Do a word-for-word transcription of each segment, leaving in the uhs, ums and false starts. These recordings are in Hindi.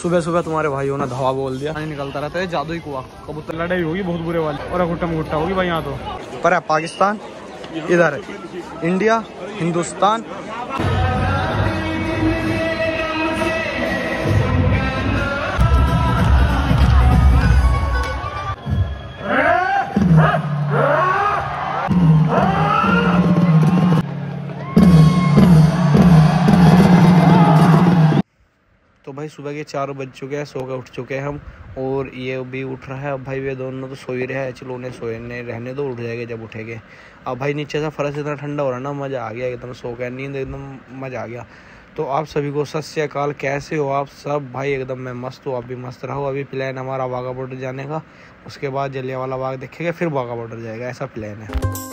सुबह सुबह तुम्हारे भाइयों ने धावा बोल दिया, पानी निकलता रहता है, जादू ही कुआ। कबूतर लड़ाई होगी बहुत बुरे वाली और घुट्टा घुट्टा होगी भाई। यहाँ तो पर है पाकिस्तान, इधर इंडिया, हिंदुस्तान। तो भाई सुबह के चार बज चुके हैं, सो के उठ चुके हैं हम, और ये भी उठ रहा है। अब भाई वे दोनों तो सो ही रहे हैं, चलो उन्हें सोने रहने दो, उठ जाएंगे जब उठेंगे। अब भाई नीचे से फर्श इतना ठंडा हो रहा है ना, मज़ा आ गया एकदम, सो के नींद एकदम मज़ा आ गया। तो आप सभी को सत श्री अकाल, कैसे हो आप सब भाई? एकदम मैं मस्त हूँ, आप भी मस्त रहो। अभी प्लान हमारा वाघा बॉर्डर जाने का, उसके बाद जलियांवाला बाग देखेंगे, फिर वाघा बॉर्डर जाएगा, ऐसा प्लान है।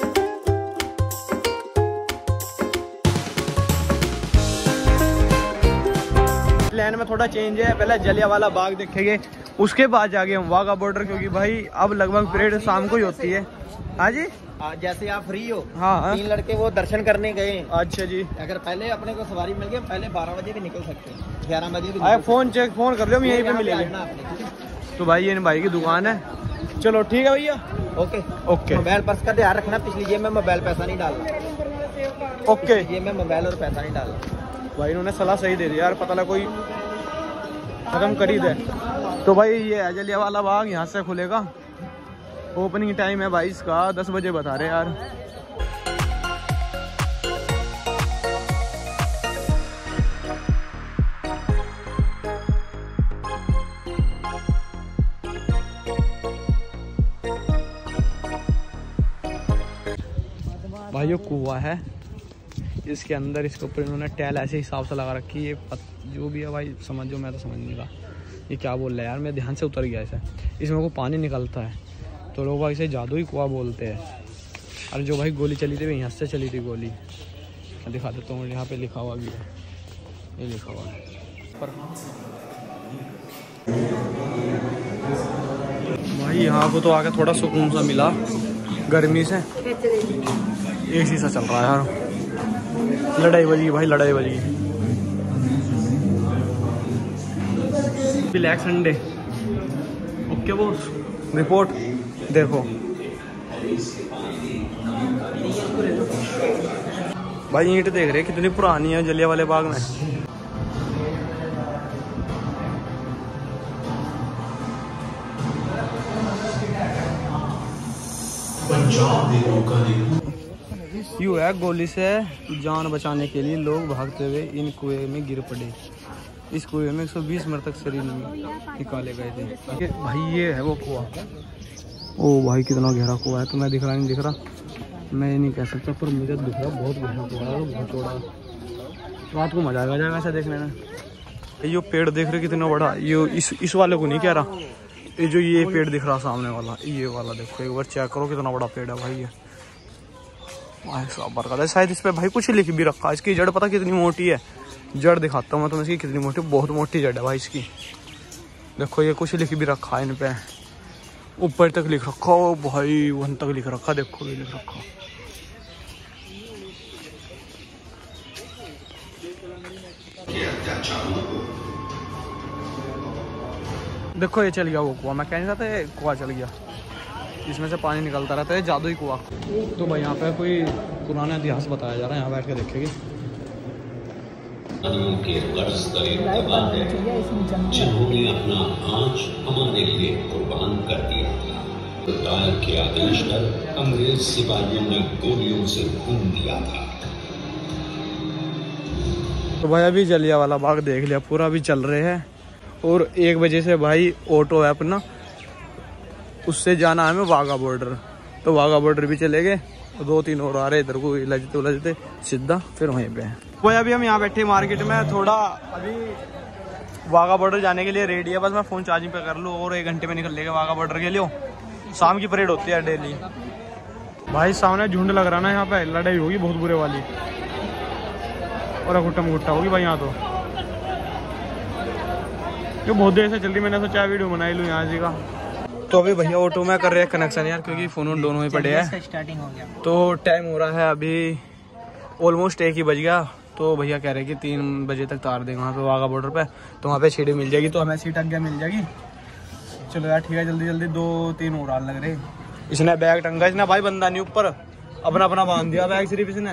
प्लान में थोड़ा चेंज है, पहले जलियांवाला बाग देखेंगे, उसके बाद जाके हम वाघा बॉर्डर, क्योंकि भाई अब लगभग परेड शाम को ही होती है। हाँ जी, जैसे आप फ्री हो। हाँ, तीन लड़के वो दर्शन करने गए। अच्छा जी, अगर पहले अपने को सवारी मिल गई, पहले बारह बजे भी निकल सकते हैं, ग्यारह बजे भी। आए फोन चेक फोन कर लो, हम यहीं पे मिलेंगे। तो भाई ये भाई की दुकान है, चलो ठीक है भैया, ओके ओके। मोबाइल पर्स का ध्यान रखना, पिछली जेब में मोबाइल पैसा नहीं डालना। ओके, जेब में मोबाइल और पैसा नहीं डालना। भाई इन्होंने सलाह सही दे दी यार, पता लगा कोई खत्म कर ही दे। तो भाई ये है जलियांवाला बाग, यहाँ से खुलेगा। ओपनिंग टाइम है भाई इसका दस बजे बता रहे यार। भाई ये कुआं है, इसके अंदर इसके ऊपर इन्होंने टैल ऐसे हिसाब से लगा रखी है। ये पत, जो भी है भाई समझो, मैं तो समझ नहीं रहा ये क्या बोल रहा है यार, मैं ध्यान से उतर गया ऐसे। इसमें को पानी निकलता है, तो लोग भाई इसे जादू ही कुआं बोलते हैं। और जो भाई गोली चली थी, यहाँ से चली थी गोली, मैं दिखा देता हूँ, यहाँ पे लिखा हुआ भी है, ये लिखा हुआ है पर। भाई यहाँ को तो आके थोड़ा सुकून सा मिला, गर्मी से एक शीशा चल रहा है यार। लड़ाई बजी भाई, लड़ाई बजी। Black Sunday, okay boss, report देखो भाई। ईंट देख रहे कितनी पुरानी है जलियांवाले बाग में। यूँ है, गोली से जान बचाने के लिए लोग भागते हुए इन कुएं में गिर पड़े। इस कुएं में एक सौ बीस मृतक शरीर निकाले गए थे। भाई ये है वो कुआं। ओ भाई कितना गहरा कुआं है, तुम्हें दिख रहा नहीं दिख रहा, मैं ये नहीं कह सकता, पर मुझे दिख रहा बहुत गहरा कुआं है, बहुत चौड़ा। रात को मजा आ जाएगा ऐसा देखने में। ये पेड़ देख रहे कितना बड़ा, ये इस इस वाले को नहीं कह रहा, ये जो ये पेड़ दिख रहा सामने वाला, ये वाला देखो, एक बार चेक करो कितना बड़ा पेड़ है भाई। ये बरकत है, शायद इस पे भाई कुछ लिख भी रखा है। इसकी जड़ पता कितनी मोटी है, जड़ दिखाता हूँ मैं तुम्हें इसकी कितनी मोटी, बहुत मोटी जड़ है भाई इसकी। देखो ये कुछ लिख भी रखा है इन पे, ऊपर तक लिख रखा हो भाई, वहां तक लिख रखा, देखो ये लिख रखा। देखो ये चल गया वो कुआं, मैं कह नहीं रहा था कुआं चल गया, इसमें से पानी निकलता रहता है, जादू ही कुआं। तो भाई यहाँ पे कोई पुराना इतिहास बताया जा रहा है, यहाँ बैठ के देखेंगे। के कर्ज करे जिन्होंने अपना आँच हमारे लिए कुर्बान कर दिया था। खुदाई के आदेश पर अंग्रेज सिपाहियों ने गोलियों से भून दिया था। तो भाई अभी जलियांवाला बाग देख लिया पूरा, अभी चल रहे हैं, और एक बजे से भाई ऑटो है अपना, उससे जाना है हमें वाघा बॉर्डर। तो वाघा बॉर्डर भी चले गए, दो तीन और आ रहे इधर को उलझते उलझते सीधा फिर वहीं पे है। भाई अभी हम यहाँ बैठे मार्केट में, थोड़ा अभी वाघा बॉर्डर जाने के लिए रेडी है, बस मैं फ़ोन चार्जिंग पे कर लूँ और एक घंटे में निकल लेगा वाघा बॉर्डर के लिए। शाम की परेड होती है डेली। भाई सामने झुंड लग रहा ना, यहाँ पे लड़ाई होगी बहुत बुरे वाली, और घुट्टा घुट्टा होगी भाई यहाँ तो। जो बहुत देर से जल्दी मैंने सोचा वीडियो बनाई लूँ यहाँ जी का। तो अभी भैया ऑटो में कर रहे हैं कनेक्शन यार, क्योंकि फोन दोनों ही पड़े हैं। स्टार्टिंग हो गया, तो टाइम हो रहा है अभी ऑलमोस्ट एक ही बज गया, तो भैया कह रहे कि तीन बजे तक तार देंगे वहाँ पे वाघा बॉर्डर पे, तो वहाँ पे सीटें मिल जाएगी, तो हमें सीट आगे मिल जाएगी। चलो यार ठीक है, जल्दी जल्दी दो तीन उड़ान लग रहे। इसने बैग टंगा, इसने भाई बंदा नहीं ऊपर, अपना अपना बांध दिया बैग सिर्फ इसने।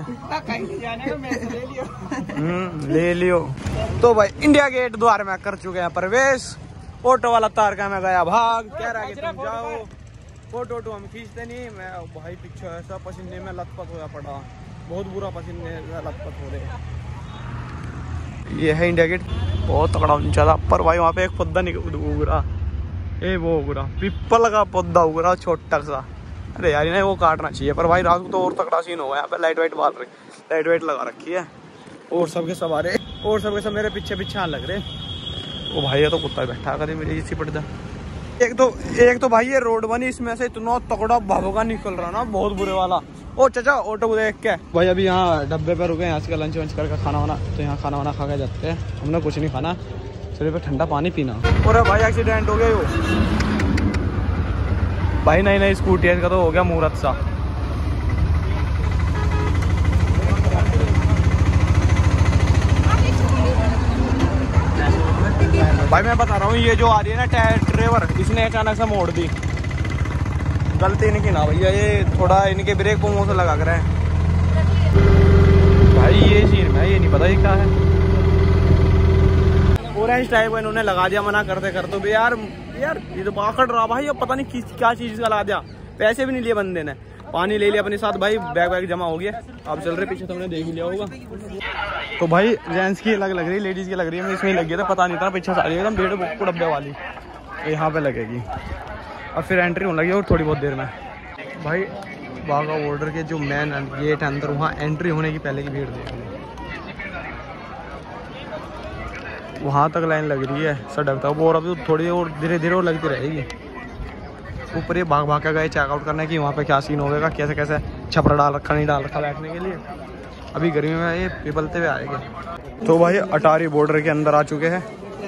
हम्म ले लियो। तो भाई इंडिया गेट द्वार में कर चुके हैं प्रवेश। ऑटो वाला तार का मैं गया भाग, कह रहा है कि तुम जाओ। फोटो वोटो हम खींचते नहीं, मैं भाई पीछे ऐसा पसीने में लथपथ होया पड़ा, बहुत बुरा पसीने में लथपथ हो रहे। ये है इंडिया गेट, बहुत तगड़ा ऊंचा था पर भाई वहाँ पे एक पौधा उग रहा, ए वो उग रहा पीपल का पौधा उग रहा छोटा सा। अरे यार इन्हें वो काटना चाहिए, पर भाई रात को तो और तगड़ा सीन होगा। यहाँ पे लाइट वाइट बाल रखी, लाइट वाइट लगा रखी है, और सबके सवारे और सबके सब मेरे पीछे पीछे आने लग रहे। वो भाई है तो कुत्ता बैठा करे मेरी इसी पड़ता। एक तो एक तो भाई ये रोड बनी, इसमें से इतना तगड़ा भभका निकल रहा ना, बहुत बुरे वाला। ओ चाचा ऑटो को देख के भाई अभी यहाँ डब्बे पे रुके, यहाँ से लंच वंच करके खाना वाना, तो यहाँ खाना वाना खा के जाते हैं। हमने कुछ नहीं खाना, सिर्फ ठंडा पानी पीना। और भाई एक्सीडेंट हो गया यो भाई, नई नई स्कूटी है, इसका तो हो गया मुहूर्त सा। भाई मैं बता रहा हूँ, ये जो आ रही है ना ड्राइवर, इसने अचानक से मोड़ दी, गलती नहीं की ना भैया, ये थोड़ा इनके ब्रेक को मुंह से लगा कर है भाई। ये सीन में ये नहीं पता ये क्या है, ऑरेंज टाइप का इन्होंने लगा दिया मना करते करते भी। यार यार ये तो पकड़ रहा भाई, अब पता नहीं किस क्या चीज का ला दिया। पैसे भी नहीं लिए बंदे ने, पानी ले लिया अपने साथ भाई, बैग वैग जमा हो गया। अब चल रहे पीछे, तुमने देख लिया होगा। तो भाई जेंट्स की अलग लग रही, लेडीज की लग रही है, मैं इसमें लग गया था, पता नहीं था पीछे सारी एकदम डेढ़ बुक डब्बे वाली यहाँ पे लगेगी। अब फिर एंट्री होने लगी और थोड़ी बहुत देर में भाई वाघा बॉर्डर के जो मेन गेट है अंदर, वहाँ एंट्री होने की पहले की भीड़ देख ली, वहाँ तक लाइन लग रही है सड़क तक, और अभी थोड़ी और धीरे धीरे और लगती रहेगी। ऊपर ये भाग भाग के गए चेकआउट करने की, वहाँ पे क्या सीन होगा, कैसे कैसे छपरा डाल रखा नहीं डाल रखा बैठने के लिए। अभी गर्मी में ये पिपलते हुए आएंगे। तो भाई अटारी बॉर्डर के अंदर आ चुके हैं।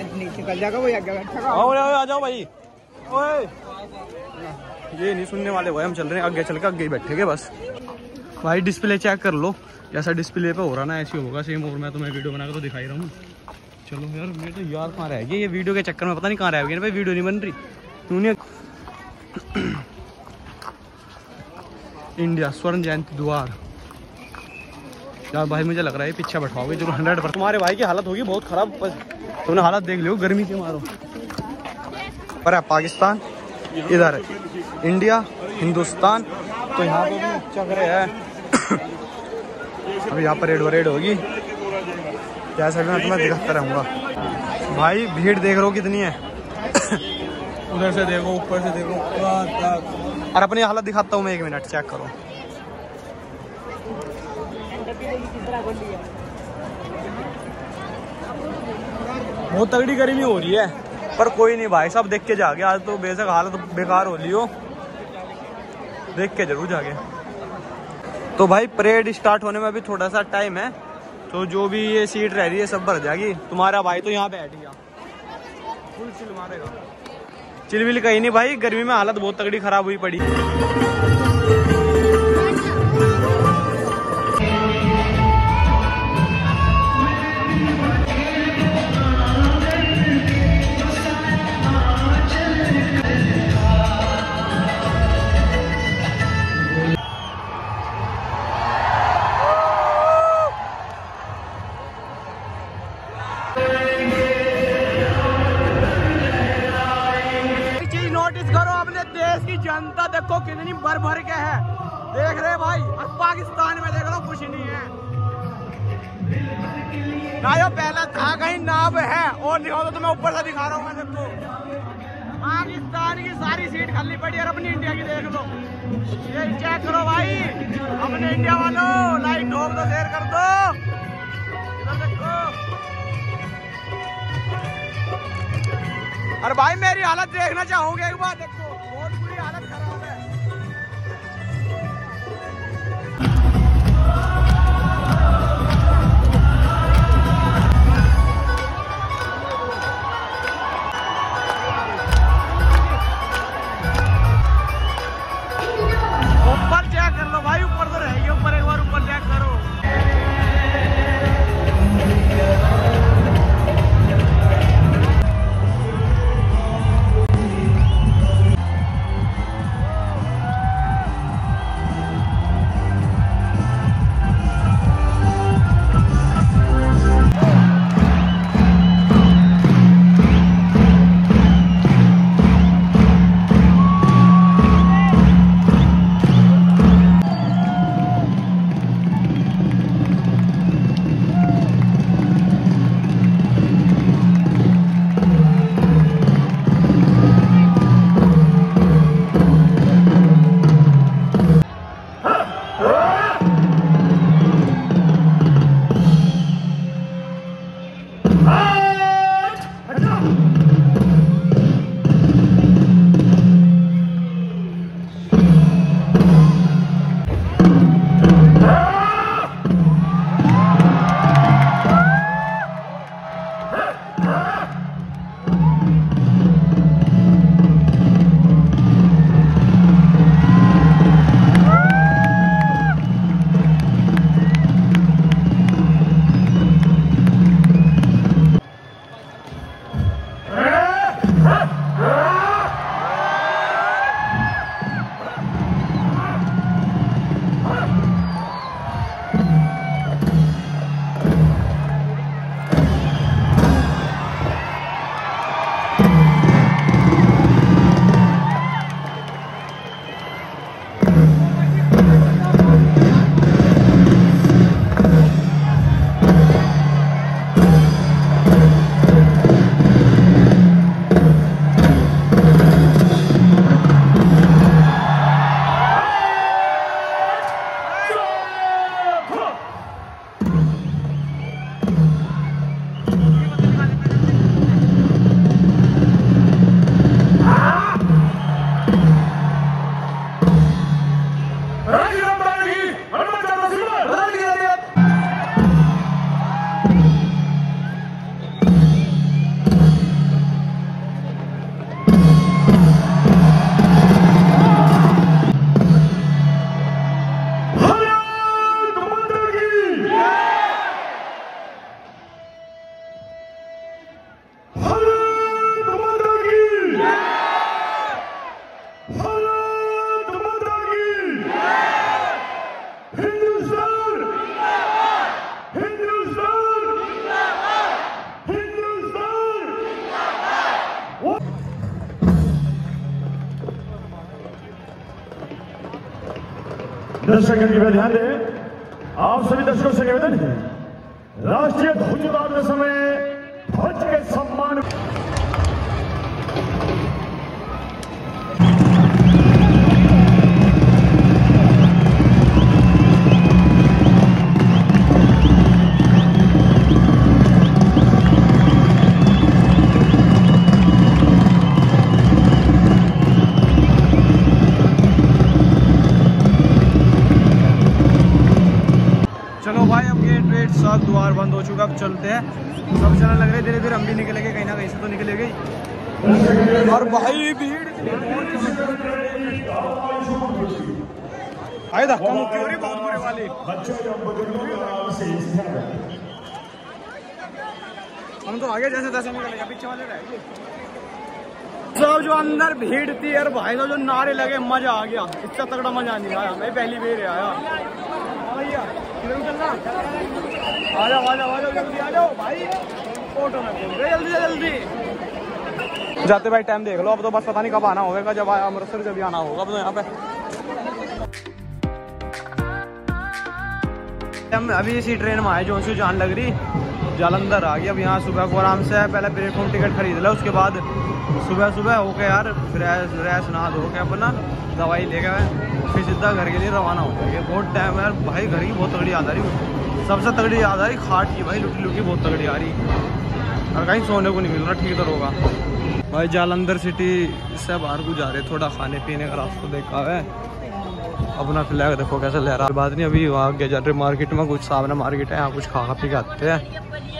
आ जाओ भाई, ओए ये नहीं सुनने वाले भाई, हम चल रहे हैं आगे, चल के आगे ही बैठेंगे बस। भाई डिस्प्ले चेक कर लो, जैसा डिस्प्ले पे हो रहा ना ऐसे होगा सेम, और मैं तुम्हें वीडियो बना के तो दिखाई रहा हूँ। चलो यार मैं तो यार कहाँ रह गई, ये वीडियो के चक्कर में पता नहीं कहाँ रह गई भाई, वीडियो नहीं बन रही तूने। इंडिया स्वर्ण जयंती द्वार यार भाई, मुझे लग रहा है पीछे बैठाओगे जो हंड्रेड पर तुम्हारे भाई की हालत होगी बहुत खराब, तुमने हालत देख लियो गर्मी के मारो। पर है पाकिस्तान, इधर है इंडिया, हिंदुस्तान, तो यहाँ पे भी चक रहे हैं। अभी यहाँ पर रेड वरेड होगी, जैसा भी मैं तुम्हें दिखाता रहूँगा। भाई भीड़ देख रहे हो कितनी है, उधर से देखो ऊपर से देखो, और अपनी हालत दिखाता हूँ मैं, एक मिनट चेक करो। बहुत तगड़ी गर्मी हो रही है, पर कोई नहीं भाई, सब देख के जाके, आज तो बेशक हालत बेकार हो रही हो, देख के जरूर जाके। तो भाई परेड स्टार्ट होने में अभी थोड़ा सा टाइम है, तो जो भी ये सीट रह रही है सब भर जाएगी। तुम्हारा भाई तो यहाँ बैठ गया, फुल चिल मारेगा। चिलविल कहीं नहीं भाई, गर्मी में हालत बहुत तगड़ी खराब हुई पड़ी। देश की जनता देखो कितनी भर भर के है, देख रहे भाई। और पाकिस्तान में देख लो कुछ नहीं है ना, यो पहला था कहीं नाव है, और दिखाओ तो मैं ऊपर से दिखा रहा हूँ मैं देखो। पाकिस्तान की सारी सीट खाली पड़ी है, अपनी इंडिया की देख लो, ये चेक करो भाई। अपने इंडिया वालों लाइक ठोक दो, शेयर कर दो, इधर देखो। अरे भाई मेरी हालत देखना चाहोगे एक बार, देखो बहुत बुरी हालत खराब है। ऊपर चेक कर लो भाई, ऊपर तो रहेगी, ऊपर एक बार ऊपर चेक करो। दर्शक ध्यान दें, आप सभी दर्शकों से निवेदन है, राष्ट्रीय ध्वज उतारते समय ध्वज के सम्मान। चलो भाई, अब ये ट्रेड सात द्वार बंद हो चुका, अब चलते हैं। सब चलने लग रहे, धीरे धीरे हम भी निकलेंगे, कहीं ना कहीं से तो निकलेंगे। और भाई भीड़ भाई धक्का मुक्की हो रही बहुत बुरे वाली। हम तो आगे जैसे तैसे निकलेंगे, पीछे वाले रहेंगे। सब जो अंदर भीड़ थी यार भाई, तो जो नारे लगे, मजा आ गया। इतना तगड़ा मजा नहीं आया, मैं पहली बार आया। आ जाओ आ जाओ आ जाओ, जल्दी आ जाओ भाई, ऑटो में जल्दी जल्दी। जाते भाई टाइम देख लो, अब तो बस पता नहीं कब आना होगा, जब आया अमृतसर जब आना होगा। अब तो यहाँ पे हम अभी इसी ट्रेन में आए, जो उनसे जान लग रही जालंधर आ गई। अब यहाँ सुबह को आराम से पहले प्लेटफॉर्म टिकट खरीद लो, उसके बाद सुबह सुबह होके यार फ्रेश फ्रेश नहा धो के अपना दवाई ले गए, फिर सीधा घर के लिए रवाना हो जाएंगे। बहुत टाइम है यार भाई, घर की बहुत तगड़ी याद आ रही, सबसे तगड़ी याद आ रही खाट की भाई, लुटी लुटी बहुत तगड़ी आ रही, और कहीं सोने को नहीं मिल रहा। ठीक तो होगा भाई, जालंधर सिटी से बाहर को जा रहे, थोड़ा खाने पीने का रास्ता देखा है, अपना फ्लैग देखो कैसे लहरा। बात नहीं, अभी वहाँ आगे जा रहे मार्केट में, कुछ सामने मार्केट है, यहाँ कुछ खा खा पी के आते हैं।